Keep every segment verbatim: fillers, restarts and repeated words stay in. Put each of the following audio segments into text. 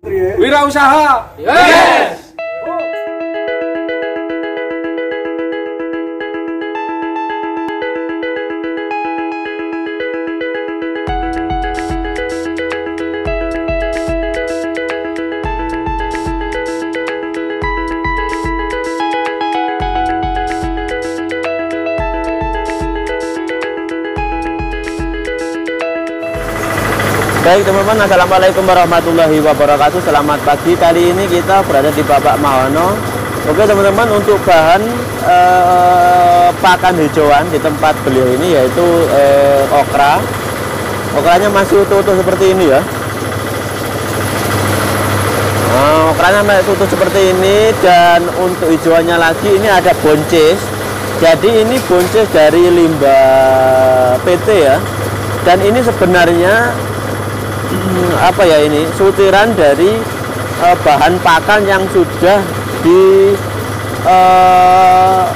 Wirausaha. Yes. Baik teman-teman, assalamualaikum warahmatullahi wabarakatuh. Selamat pagi. Kali ini kita berada di Bapak Mahono. Oke teman-teman, untuk bahan eh, pakan hijauan di tempat beliau ini yaitu eh, okra. Okranya masih utuh-utuh seperti ini ya. Nah, okranya masih utuh seperti ini. Dan untuk hijauannya lagi ini ada boncis. Jadi ini boncis dari limbah P T ya. Dan ini sebenarnya apa ya, ini sutiran dari uh, bahan pakan yang sudah di uh,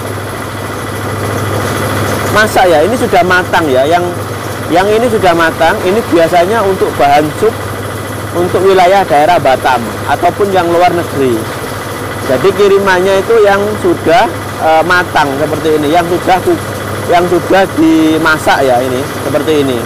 masak ya. Ini sudah matang ya, yang yang ini sudah matang. Ini biasanya untuk bahan sup untuk wilayah daerah Batam ataupun yang luar negeri. Jadi kirimannya itu yang sudah uh, matang seperti ini, yang sudah yang sudah dimasak ya, ini seperti ini.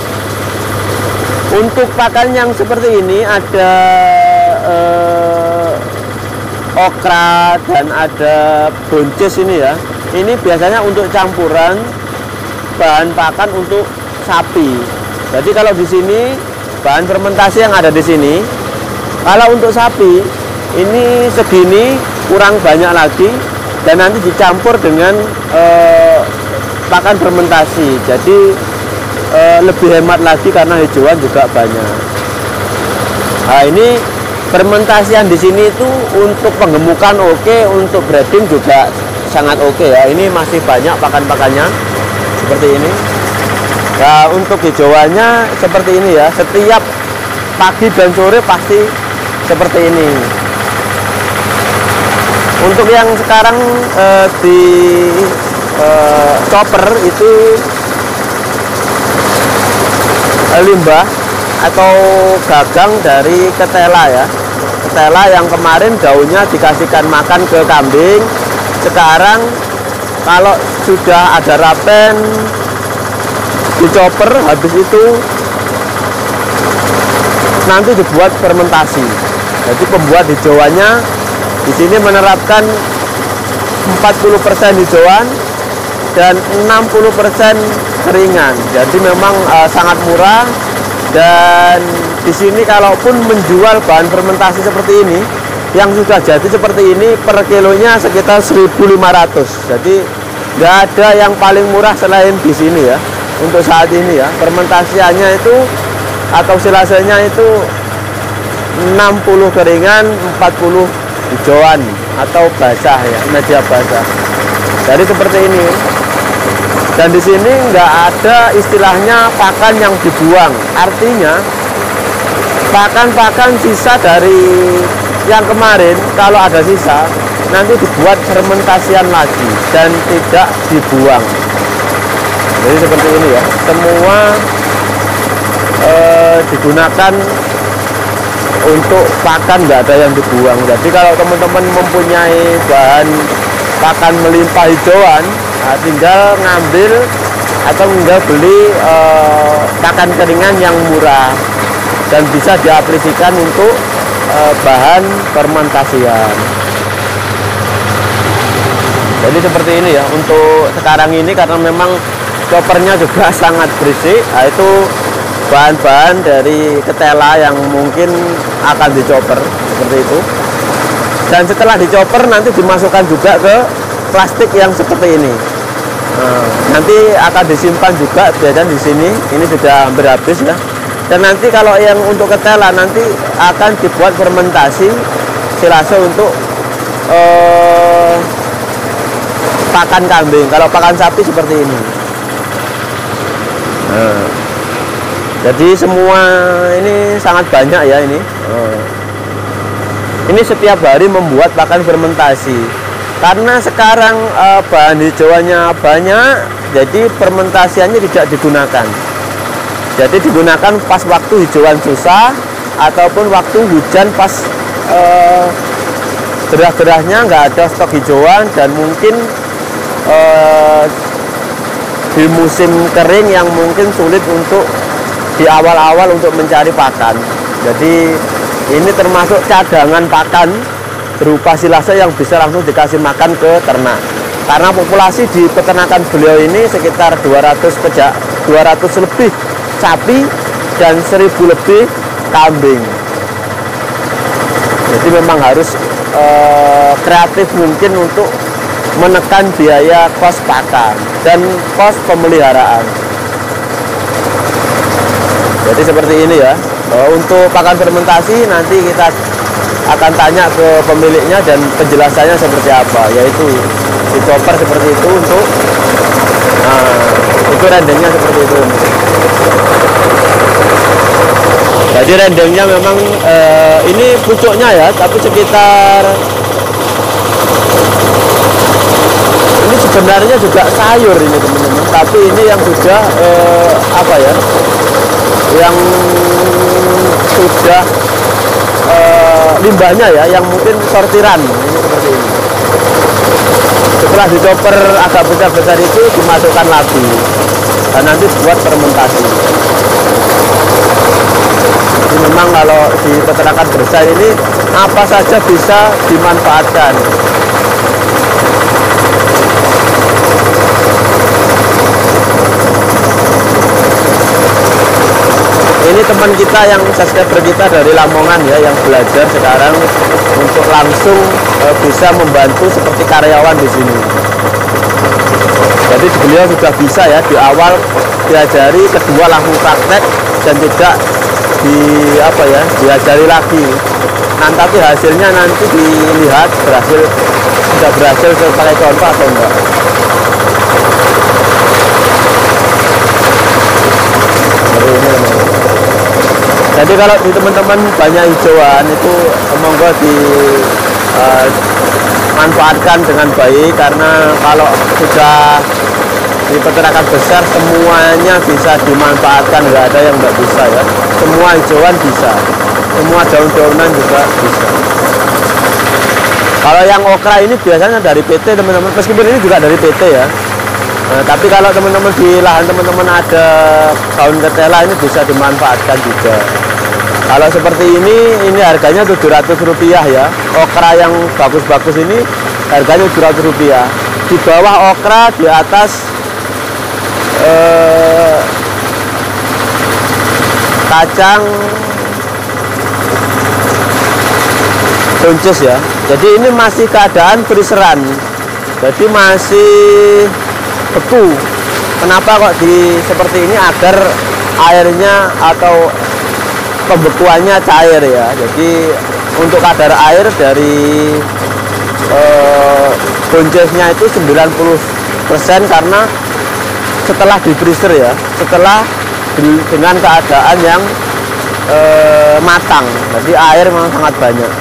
Untuk pakan yang seperti ini ada eh, okra dan ada boncis ini ya. Ini biasanya untuk campuran bahan pakan untuk sapi. Jadi kalau di sini bahan fermentasi yang ada di sini, kalau untuk sapi ini segini kurang banyak lagi dan nanti dicampur dengan eh, pakan fermentasi. Jadi Uh, lebih hemat lagi karena hijauan juga banyak. Nah, ini fermentasian di sini itu untuk penggemukan oke, okay, untuk breeding juga sangat oke okay ya. Ini masih banyak pakan-pakannya seperti ini. Nah, untuk hijauannya seperti ini ya. Setiap pagi dan sore pasti seperti ini. Untuk yang sekarang uh, di uh, chopper itu limbah atau gagang dari ketela ya. Ketela yang kemarin daunnya dikasihkan makan ke kambing. Sekarang kalau sudah ada rapen dicoper, habis itu nanti dibuat fermentasi. Jadi pembuat hijauannya di sini menerapkan empat puluh persen hijauan dan enam puluh persen keringan. Jadi memang uh, sangat murah. Dan di sini kalaupun menjual bahan fermentasi seperti ini yang sudah jadi seperti ini, per kilonya sekitar seribu lima ratus. Jadi nggak ada yang paling murah selain di sini ya. Untuk saat ini ya, fermentasiannya itu atau silasenya itu enam puluh keringan, empat puluh hijauan atau basah ya, media basah. Jadi seperti ini. Dan di sini nggak ada istilahnya pakan yang dibuang. Artinya pakan-pakan sisa dari yang kemarin kalau ada sisa nanti dibuat fermentasian lagi dan tidak dibuang. Jadi seperti ini ya. Semua eh, digunakan untuk pakan, nggak ada yang dibuang. Jadi kalau teman-teman mempunyai bahan pakan melimpah hijauan, nah, tinggal ngambil atau tinggal beli eh, pakan keringan yang murah dan bisa diaplikasikan untuk eh, bahan fermentasian. Jadi seperti ini ya untuk sekarang ini, karena memang choppernya juga sangat berisik. Nah, itu bahan-bahan dari ketela yang mungkin akan dichopper seperti itu. Dan setelah dichopper nanti dimasukkan juga ke plastik yang seperti ini. Nah, nanti akan disimpan juga biasanya di sini. Ini sudah hampir habis ya. Dan nanti kalau yang untuk ketela nanti akan dibuat fermentasi silase untuk eh, pakan kambing. Kalau pakan sapi seperti ini. Nah, jadi semua ini sangat banyak ya ini. Nah, ini setiap hari membuat pakan fermentasi. Karena sekarang e, bahan hijauannya banyak, jadi fermentasiannya tidak digunakan. Jadi digunakan pas waktu hijauan susah ataupun waktu hujan pas eh, gerah-gerahnya nggak ada stok hijauan, dan mungkin eh, di musim kering yang mungkin sulit untuk di awal-awal untuk mencari pakan. Jadi ini termasuk cadangan pakan berupa silase yang bisa langsung dikasih makan ke ternak. Karena populasi di peternakan beliau ini sekitar dua ratus pejak, dua ratus lebih sapi dan seribu lebih kambing. Jadi memang harus eh, kreatif mungkin untuk menekan biaya kos pakan dan kos pemeliharaan. Jadi seperti ini ya. Untuk pakan fermentasi nanti kita akan tanya ke pemiliknya dan penjelasannya seperti apa, yaitu di chopper seperti itu untuk nah, itu rendengnya seperti itu. Jadi rendengnya memang eh, ini pucuknya ya, tapi sekitar ini sebenarnya juga sayur ini teman-teman, tapi ini yang sudah eh, apa ya, yang sudah eh, limbahnya ya, yang mungkin sortiran ini seperti ini. Setelah dicoper agak besar-besar itu dimasukkan lagi dan nanti buat fermentasi. Jadi memang kalau di peternakan besar ini apa saja bisa dimanfaatkan. Ini teman kita yang subscriber kita dari Lamongan ya, yang belajar sekarang untuk langsung e, bisa membantu seperti karyawan di sini. Jadi beliau sudah bisa ya, di awal diajari, kedua langsung praktek dan tidak di apa ya, diajari lagi. Nah, tapi hasilnya nanti dilihat berhasil, sudah berhasil sebagai contoh atau enggak. Jadi kalau di teman-teman banyak hijauan itu monggo di uh, manfaatkan dengan baik, karena kalau sudah di peternakan besar semuanya bisa dimanfaatkan, nggak ada yang nggak bisa ya. Semua hijauan bisa, semua daun-daunan juga bisa. Kalau yang okra ini biasanya dari P T teman-teman, meskipun ini juga dari P T ya. Nah, tapi kalau teman-teman di lahan teman-teman ada daun ketela, ini bisa dimanfaatkan juga. Kalau seperti ini, ini harganya tujuh ratus rupiah ya. Okra yang bagus-bagus ini harganya tujuh ratus rupiah. Di bawah okra, di atas eh, kacang buncis ya. Jadi ini masih keadaan freezeran. Jadi masih beku. Kenapa kok di seperti ini? Agar airnya atau pembekuannya cair ya. Jadi untuk kadar air dari eh, buncisnya itu sembilan puluh persen karena setelah di freezer ya, setelah di, dengan keadaan yang eh, matang. Jadi air memang sangat banyak.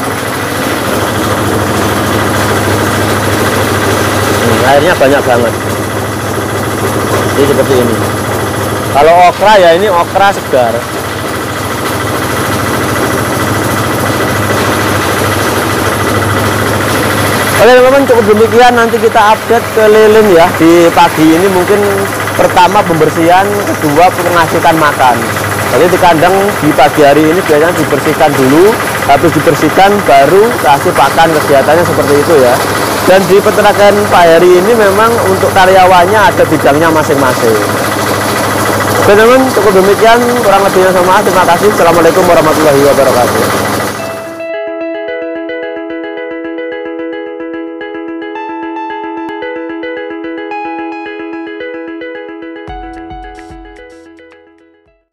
Ini, airnya banyak banget. Jadi seperti ini. Kalau okra ya ini okra segar. Oke teman-teman, cukup demikian, nanti kita update keliling ya di pagi ini. Mungkin pertama pembersihan, kedua pengasukan makan. Jadi di kandang di pagi hari ini biasanya dibersihkan dulu, habis dibersihkan baru kasih pakan, kegiatannya seperti itu ya. Dan di peternakan Pak Heri ini memang untuk karyawannya ada bidangnya masing-masing. Oke teman-teman, cukup demikian, kurang lebihnya sama. Terima kasih. Assalamualaikum warahmatullahi wabarakatuh.